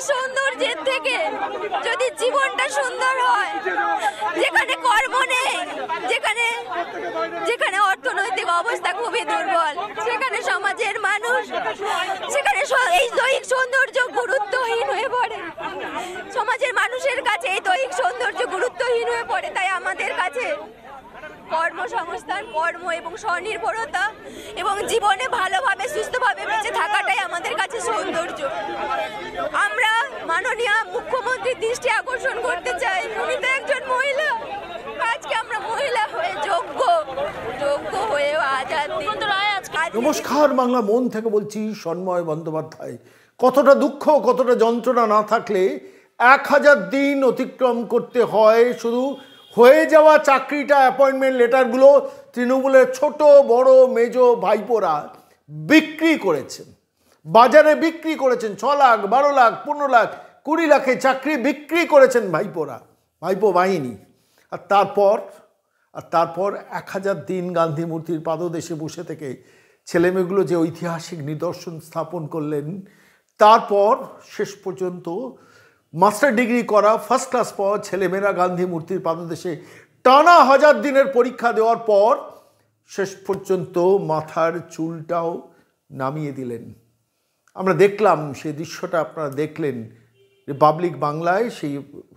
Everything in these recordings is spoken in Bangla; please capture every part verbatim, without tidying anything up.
সৌন্দর্যের থেকে যদি জীবনটা সুন্দর হয়, যেখানে কর্ম নেই, যেখানে যেখানে অর্থনৈতিক অবস্থা খুবই দুর্বল, সেখানে সমাজের মানুষ, সেখানে এই দৈহিক সৌন্দর্য গুরুত্বহীন হয়ে পড়ে। সমাজের মানুষের কাছে এই দৈহিক সৌন্দর্য গুরুত্বহীন হয়ে পড়ে। তাই আমাদের কাছে কর্মসংস্থান, কর্ম এবং স্বনির্ভরতা এবং জীবনে ভালোভাবে সুস্থভাবে বেঁচে থাকাটাই আমাদের কাছে সৌন্দর্য। আমরা মাননীয় মুখ্যমন্ত্রীর দৃষ্টি আকর্ষণ করতে চাই, উনি তো একজন মহিলা। আজকে আমরা মহিলা হয়ে যোগ্য যোগ্য হয়ে আজাদ দিন। নমস্কার, বাংলা মন থেকে বলছি সন্ময় বন্দ্যোপাধ্যায়। কতটা দুঃখ, কতটা যন্ত্রণা না থাকলে এক হাজার দিন অতিক্রম করতে হয় শুধু হয়ে যাওয়া চাকরিটা, অ্যাপয়েন্টমেন্ট লেটারগুলো তৃণমূলের ছোট বড় মেজ ভাইপোরা বিক্রি করেছেন, বাজারে বিক্রি করেছেন। ছ লাখ বারো লাখ পনেরো লাখ কুড়ি লাখে চাকরি বিক্রি করেছেন ভাইপোরা, ভাইপো বাহিনী। আর তারপর আর তারপর এক হাজার দিন গান্ধী মূর্তির পাদদেশে বসে থেকে ছেলেমেয়েগুলো যে ঐতিহাসিক নিদর্শন স্থাপন করলেন, তারপর শেষ পর্যন্ত মাস্টার ডিগ্রি করা ফার্স্ট ক্লাস পাওয়া ছেলেমেয়েরা গান্ধী মূর্তির পাদদেশে টানা হাজার দিনের পরীক্ষা দেওয়ার পর শেষ পর্যন্ত মাথার চুলটাও নামিয়ে দিলেন। আমরা দেখলাম সেই দৃশ্যটা, আপনারা দেখলেন রিপাবলিক বাংলায়। সেই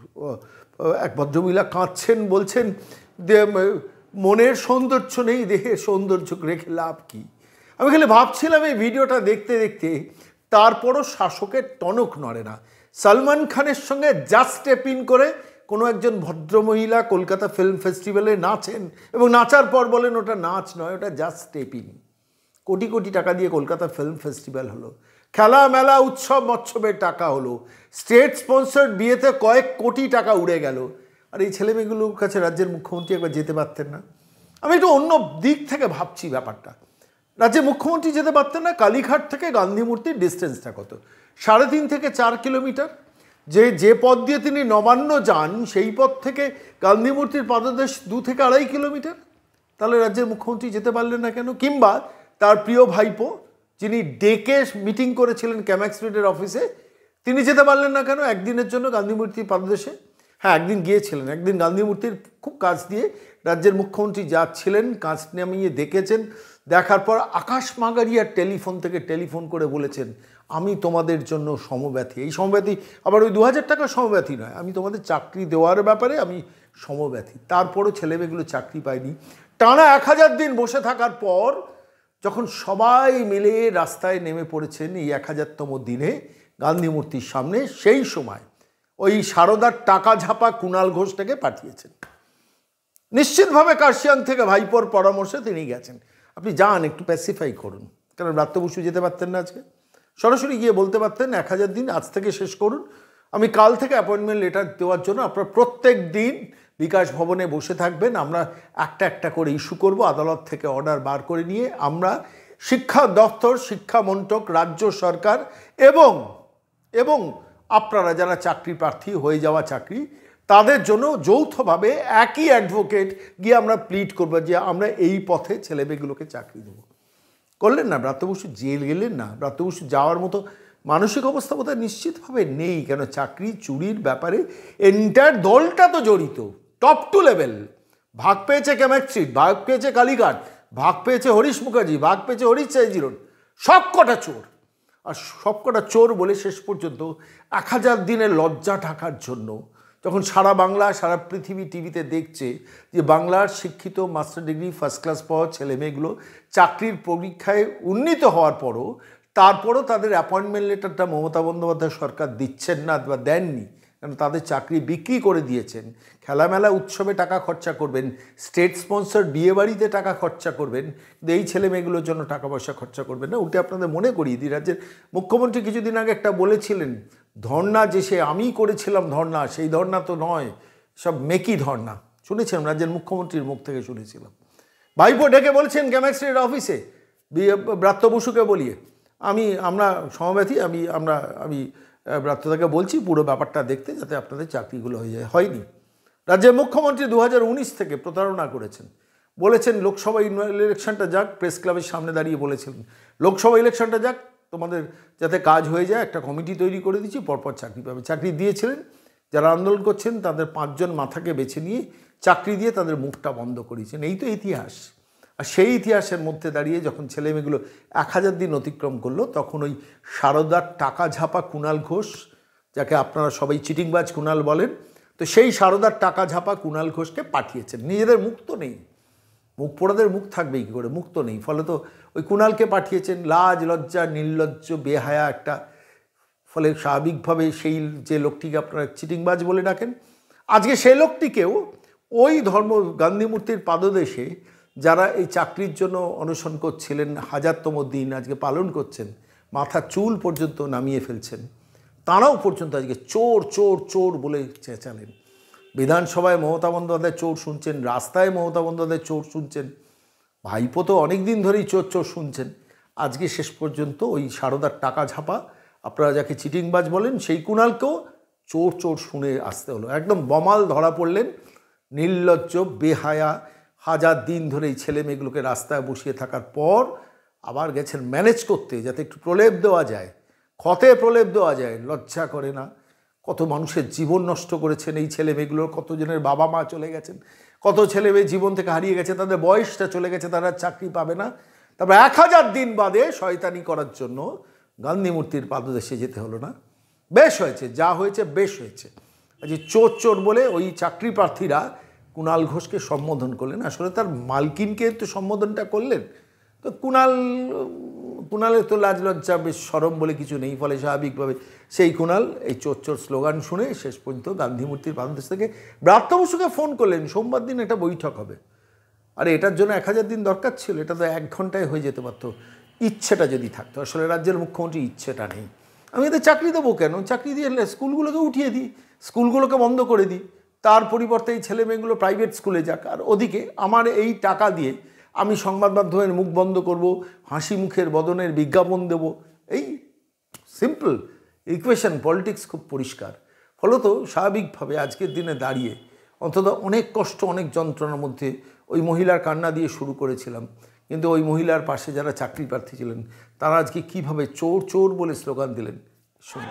এক ভদ্রমহিলা কাঁদছেন, বলছেন যে মনের সৌন্দর্য নেই, দেহের সৌন্দর্য রেখে লাভ কি। আমি খালি ভাবছিলাম এই ভিডিওটা দেখতে দেখতে, তারপরও শাসকের টনক নড়ে না। সলমান খানের সঙ্গে জাস্ট স্টেপ ইন করে কোনো একজন ভদ্রমহিলা কলকাতা ফিল্ম ফেস্টিভ্যালে নাচেন এবং নাচার পর বলেন ওটা নাচ নয়, ওটা just step in. Crore crore টাকা দিয়ে কলকাতা ফিল্ম ফেস্টিভ্যাল হলো, খেলা মেলা উৎসব মৎসবের টাকা হলো, স্টেট স্পন্সার্ড বিয়েতে কয়েক কোটি টাকা উড়ে গেল। আর এই ছেলেমেয়েগুলোর কাছে রাজ্যের মুখ্যমন্ত্রী একবার যেতে পারতেন না? আমি একটু অন্য দিক থেকে ভাবছি ব্যাপারটা। রাজ্যের মুখ্যমন্ত্রী যেতে পারতেন না? কালীঘাট থেকে গান্ধী মূর্তির ডিস্টেন্সটা কত? সাড়ে তিন থেকে চার কিলোমিটার। যে যে পথ দিয়ে তিনি নবান্ন যান সেই পথ থেকে গান্ধী মূর্তির পাদদেশ দু থেকে আড়াই কিলোমিটার। তাহলে রাজ্যের মুখ্যমন্ত্রী যেতে পারলেন না কেন? কিংবা তার প্রিয় ভাইপো যিনি ডেকে মিটিং করেছিলেন ক্যাম্যাক্স রোডের অফিসে, তিনি যেতে পারলেন না কেন একদিনের জন্য গান্ধী মূর্তির পাদদেশে? হ্যাঁ, একদিন গিয়েছিলেন, একদিন গান্ধী মূর্তির খুব কাছ দিয়ে রাজ্যের মুখ্যমন্ত্রী যাচ্ছিলেন, কাছ নামিয়ে দেখেছেন। দেখার পর আকাশ মাগারিয়ার টেলিফোন থেকে টেলিফোন করে বলেছেন, আমি তোমাদের জন্য সমব্যথী। এই সমব্যথী আবার ওই দু হাজার টাকার সমব্যথী নয়, আমি তোমাদের চাকরি দেওয়ার ব্যাপারে আমি সমব্যথী। তারপরও ছেলেমেয়েগুলো চাকরি পায়নি। টানা এক হাজার দিন বসে থাকার পর যখন সবাই মিলে রাস্তায় নেমে পড়েছেন এই এক হাজারতম দিনে গান্ধী মূর্তির সামনে, সেই সময় ওই সারদার টাকা ঝাপা কুণাল ঘোষটাকে পাঠিয়েছেন। নিশ্চিতভাবে কার্শিয়াং থেকে ভাইপোর পরামর্শে তিনি গেছেন। আপনি যান, একটু প্যাসিফাই করুন। কারণ ব্রাত্য বসু যেতে পারতেন না আজকে, সরাসরি গিয়ে বলতে পারতেন এক হাজার দিন আজ থেকে শেষ করুন, আমি কাল থেকে অ্যাপয়েন্টমেন্ট লেটার দেওয়ার জন্য আপনারা প্রত্যেক দিন বিকাশ ভবনে বসে থাকবেন, আমরা একটা একটা করে ইস্যু করব। আদালত থেকে অর্ডার বার করে নিয়ে আমরা শিক্ষা দপ্তর, শিক্ষা মন্ত্রক, রাজ্য সরকার এবং এবং আপনারা যারা চাকরি প্রার্থী হয়ে যাওয়া চাকরি, তাদের জন্য যৌথভাবে একই অ্যাডভোকেট গিয়ে আমরা প্লিড করবো যে আমরা এই পথে ছেলেমেয়েগুলোকে চাকরি দেবো। করলেন না? ব্রাত্য বসু জেল গেলেন না? ব্রাত্য বসু যাওয়ার মতো মানসিক অবস্থা বোধহয় নিশ্চিতভাবে নেই। কেন চাকরি চুরির ব্যাপারে এন্টায়ার দলটা তো জড়িত, টপ টু লেভেল। ভাগ পেয়েছে ক্যাম্যাক্স স্ট্রিট, ভাগ পেয়েছে কালীঘাট, ভাগ পেয়েছে হরিশ মুখার্জি, ভাগ পেয়েছে হরিশ চাইজি রোড, সব কটা চোর। আর সব কটা চোর বলে শেষ পর্যন্ত এক হাজার দিনের লজ্জা ঢাকার জন্য যখন সারা বাংলা সারা পৃথিবী টিভিতে দেখছে যে বাংলার শিক্ষিত মাস্টার ডিগ্রি ফার্স্ট ক্লাস পাওয়া ছেলেমেয়েগুলো চাকরির পরীক্ষায় উন্নীত হওয়ার পরও তারপরও তাদের অ্যাপয়েন্টমেন্ট লেটারটা মমতা বন্দ্যোপাধ্যায় সরকার দিচ্ছেন না বা দেননি, কারণ তাদের চাকরি বিক্রি করে দিয়েছেন। খেলামেলা উৎসবে টাকা খরচা করবেন, স্টেট স্পন্সর বিয়েবাড়িতে টাকা খরচা করবেন, কিন্তু এই ছেলেমেয়েগুলোর জন্য টাকা পয়সা খরচা করবেন না। উল্টে আপনাদের মনে করিয়ে দিই, রাজ্যের মুখ্যমন্ত্রী কিছুদিন আগে একটা বলেছিলেন, ধর্না যে সে আমি করেছিলাম ধর্না, সেই ধর্না তো নয়, সব মেকি ধর্না। শুনেছিলাম, রাজ্যের মুখ্যমন্ত্রীর মুখ থেকে শুনেছিলাম। ভাইপো ডেকে বলছেন ক্যাম্যাক্স রোড অফিসে ব্রাত্য বসুকে বলিয়ে, আমি আমরা সমব্যথী, আমি আমরা আমি ব্রাত্যদাকে বলছি পুরো ব্যাপারটা দেখতে, যাতে আপনাদের চাকরিগুলো হয়ে যায়। হয়নি। রাজ্যের মুখ্যমন্ত্রী দু হাজার উনিশ থেকে প্রতারণা করেছেন, বলেছেন লোকসভা ইলেকশনটা যাক, প্রেস ক্লাবের সামনে দাঁড়িয়ে বলেছিলেন লোকসভা ইলেকশনটা যাক, তোমাদের যাতে কাজ হয়ে যায় একটা কমিটি তৈরি করে দিচ্ছি, পরপর চাকরি পাবে। চাকরি দিয়েছিলেন, যারা আন্দোলন করছেন তাদের পাঁচজন মাথাকে বেছে নিয়ে চাকরি দিয়ে তাদের মুখটা বন্ধ করিয়েছেন। এই তো ইতিহাস। আর সেই ইতিহাসের মধ্যে দাঁড়িয়ে যখন ছেলেমেয়েগুলো এক হাজার দিন অতিক্রম করলো, তখন ওই সারদার টাকা ঝাপা কুণাল ঘোষ, যাকে আপনারা সবাই চিটিংবাজ কুণাল বলেন, তো সেই সারদার টাকা ঝাপা কুণাল ঘোষকে পাঠিয়েছেন। নিজেদের মুখ তো নেই, মুখ পোড়াদের মুখ থাকবেই কী করে, মুখ তো নেই। ফলে তো ওই কুণালকে পাঠিয়েছেন, লাজ লজ্জা নির্লজ্জ বেহায়া একটা। ফলে স্বাভাবিকভাবে সেই যে লোকটিকে আপনারা চিটিংবাজ বলে ডাকেন, আজকে সেই লোকটিকেও ওই ধর্ম গান্ধী মূর্তির পাদদেশে যারা এই চাকরির জন্য অনশন করছিলেন, হাজারতম দিন আজকে পালন করছেন, মাথা চুল পর্যন্ত নামিয়ে ফেলছেন, তারাও পর্যন্ত আজকে চোর চোর চোর বলে চেঁচালেন। বিধানসভায় মমতা বন্দ্যোপাধ্যায় চোর শুনছেন, রাস্তায় মমতা বন্দ্যোপাধ্যায় চোর শুনছেন, ভাইপো তো অনেক দিন ধরেই চোর চোর শুনছেন। আজকে শেষ পর্যন্ত ওই সারদার টাকা ঝাপা, আপনারা যাকে চিটিংবাজ বলেন, সেই কুণালকেও চোর চোর শুনে আসতে হলো। একদম বমাল ধরা পড়লেন, নির্লজ্জ বেহায়া। হাজার দিন ধরে এই ছেলে মেয়েগুলোকে রাস্তায় বসিয়ে থাকার পর আবার গেছেন ম্যানেজ করতে, যাতে একটু প্রলেপ দেওয়া যায়, ক্ষতে প্রলেপ দেওয়া যায়। লজ্জা করে না? কত মানুষের জীবন নষ্ট করেছেন এই ছেলে মেয়েগুলোর, কতজনের বাবা মা চলে গেছেন, কত ছেলে মেয়ে জীবন থেকে হারিয়ে গেছে, তাদের বয়সটা চলে গেছে, তারা চাকরি পাবে না। তারপর এক হাজার দিন বাদে শয়তানি করার জন্য গান্ধী মূর্তির পাদদেশে যেতে হলো না? বেশ হয়েছে, যা হয়েছে বেশ হয়েছে। আজ চোর চোর বলে ওই চাকরি প্রার্থীরা কুণাল ঘোষকে সম্বোধন করলেন। আসলে তার মালকিনকে তো সম্বোধনটা করলেন, তো কুণাল কুণালের তো লাজ লজ্জা বেশ শরম বলে কিছু নেই। ফলে স্বাভাবিকভাবে সেই কুণাল এই চোর চোর স্লোগান শুনে শেষ পর্যন্ত গান্ধী মূর্তির পাদদেশ থেকে ব্রাত্য বসুকে ফোন করলেন, সোমবার দিন একটা বৈঠক হবে। আরে এটার জন্য এক হাজার দিন দরকার ছিল? এটা তো এক ঘন্টায় হয়ে যেতে পারতো, ইচ্ছেটা যদি থাকতো। আসলে রাজ্যের মুখ্যমন্ত্রী ইচ্ছেটা নেই। আমি এদের চাকরি দেবো কেন? চাকরি দিয়ে স্কুলগুলোকে উঠিয়ে দিই, স্কুলগুলোকে বন্ধ করে দিই, তার পরিবর্তে এই ছেলে মেয়েগুলো প্রাইভেট স্কুলে যাক। আর ওদিকে আমার এই টাকা দিয়ে আমি সংবাদ মাধ্যমের মুখ বন্ধ করব, হাসি মুখের বদনের বিজ্ঞাপন দেব। এই সিম্পল ইকুয়েশন। পলিটিক্স খুব পরিষ্কার। ফলত স্বাভাবিকভাবে আজকের দিনে দাঁড়িয়ে অন্তত অনেক কষ্ট, অনেক যন্ত্রণার মধ্যে ওই মহিলার কান্না দিয়ে শুরু করেছিলাম, কিন্তু ওই মহিলার পাশে যারা চাকরি প্রার্থী ছিলেন তারা আজকে কীভাবে চোর চোর বলে স্লোগান দিলেন শুনুন।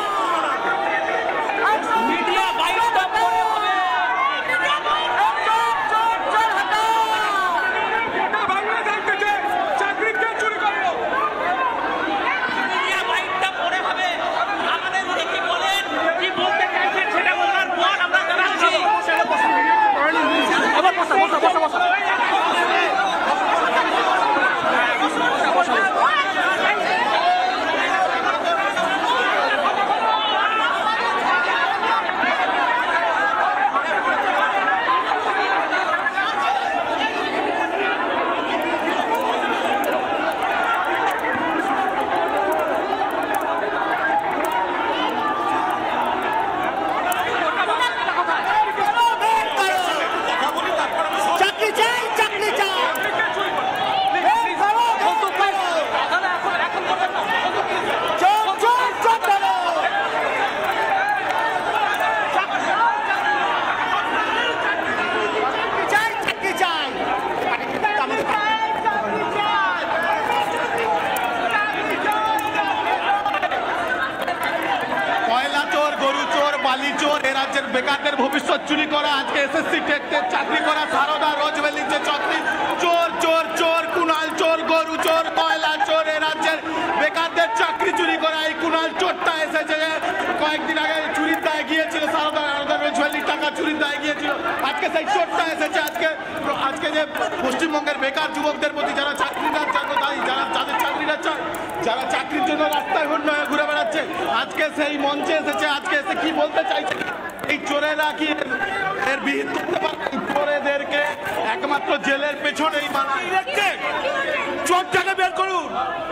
বেকারদের ভবিষ্যৎ চুরি করা, আজকে এসএসসি টেটে চাকরি করা সারদা রোজভ্যালির যে চাকরি, চোর চোর চোর কুণাল চোর, গরু চোর, কয়লা চোর, এ রাজ্যের বেকারদের চাকরি চুরি করা এই কুণাল চোরটা এসেছে। কয়েকদিন আগে চুরির দায় গিয়েছিল, সারদা রোজভ্যালির টাকা চুরির দায় গিয়েছিল, আজকে সেই চোরটা এসেছে। আজকে আজকে যে পশ্চিমবঙ্গের বেকার যুবকদের প্রতি যারা চাকরিটা চাই, যারা যাদের চাকরিটা চায়, যারা চাকরির জন্য রাস্তায় হয়ে ঘুরে বেড়াচ্ছে, আজকে সেই মঞ্চে এসেছে। আজকে এসে কি বলতে চাইছে? এই চোরেরা কি এর বিহিত করতে পারে? চোরেদেরকে একমাত্র জেলের পেছনেই মানায়। চোরটাকে বের করুন।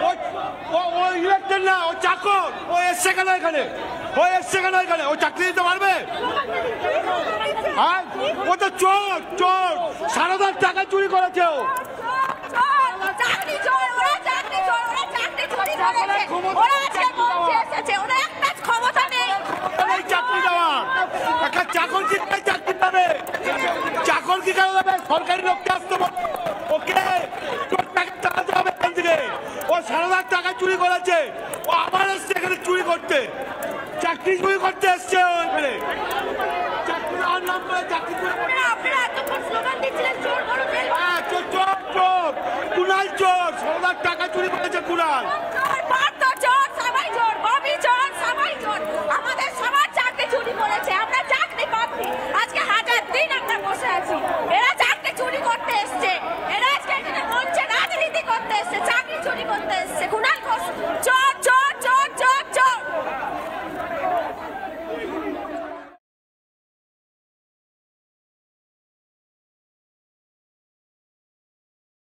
ও ইলেকটেড না, ও চাকর। ও এসছে কেন এখানে? ও এসছে কেন এখানে? ও চাকরি দিতে পারবে? ও তো চোর চোর, সারদার টাকা চুরি করেছে ও। চাকরি দেওয়ার একটা চাকর কি চাকরি পাবে? চাকর কি কেন দেবে? সরকারি লোককে আসতে পারে। ওকে টাকা চালাতে হবে এখান থেকে। ও সারদার টাকা চুরি করেছে, ও আবার এসছে এখানে চুরি করতে, চাকরি চুরি করতে এসছে ও এখানে, চাকরি আর নাম করে চাকরি চুরি করতে। আপনারা এতক্ষণ স্লোগান দিচ্ছিলেন চোর বড় জেল। হ্যাঁ, চোর চোর চোর, কুণাল চোর, সরদার টাকা চুরি করেছে কুণাল। পার্থ চোর, সবাই চোর, ববি চোর, সবাই চোর। আমাদের সবার চাকরি চুরি করেছে, আমরা চাকরি পাচ্ছি। আজকে হাজার দিন আমরা বসে আছি, এরা চাকরি চুরি করতে এসছে।